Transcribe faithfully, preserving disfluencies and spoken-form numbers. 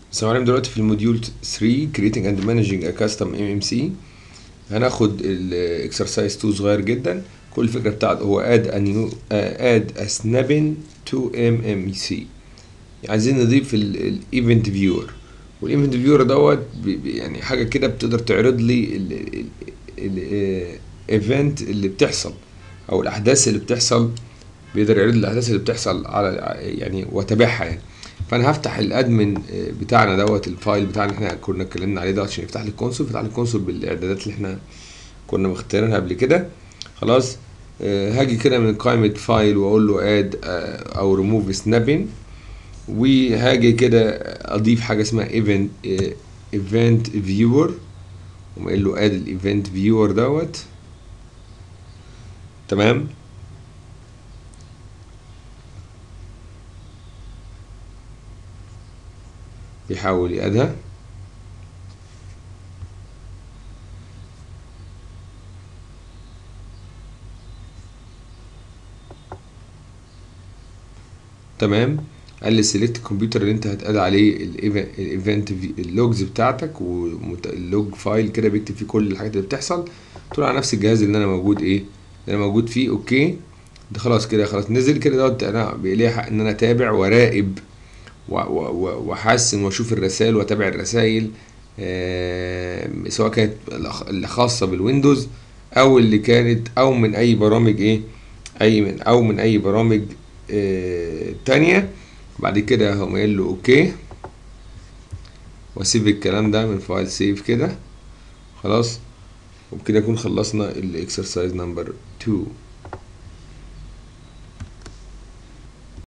السلام عليكم. دلوقتي في الموديول ثلاثة creating and managing a custom ام ام سي هناخد الاكسرسايز اتنين صغير جدا. كل الفكره بتاعته هو add a new uh, add a snapping to ام ام سي. عايزين نضيف الايفنت فيور، والايفنت فيور دوت بي- بي- يعني حاجه كده بتقدر تعرض لي الايفنت اللي بتحصل او الاحداث اللي بتحصل. بيقدر يعرض لي الاحداث اللي بتحصل على يعني واتابعها يعني. فانا هفتح الادمن بتاعنا دوت الفايل بتاعنا اللي احنا كنا اتكلمنا عليه دوت عشان يفتح لي الكونسول. يفتح لي الكونسول بالاعدادات اللي احنا كنا مختارينها قبل كده. خلاص. آه، هاجي كده من قائمة فايل واقول له اد او ريموف سنابين، وهاجي كده اضيف حاجة اسمها ايفنت ايفنت فيور، وقايل له اد الايفنت فيور دوت. تمام. بيحاول يقادها. تمام. قال لي سيلكت الكمبيوتر اللي انت هتقاد عليه الايفنت اللوجز بتاعتك، واللوج فايل كده بيكتب فيه كل الحاجات اللي بتحصل. تقول على نفس الجهاز اللي انا موجود ايه اللي انا موجود فيه. اوكي. ده خلاص كده، خلاص نزل كده دوت. انا بيلي حق ان انا اتابع وراقب و- و- و- واحسن واشوف الرسائل واتابع الرسائل، آه، سواء كانت الأخ- اللي خاصه بالويندوز او اللي كانت او من اي برامج ايه اي من او من اي برامج آه، تانية. بعد كده هقوم قايل له اوكي، واسيب الكلام ده من فايل سيف كده. خلاص. وبكده نكون خلصنا الاكسرسايز نمبر اتنين.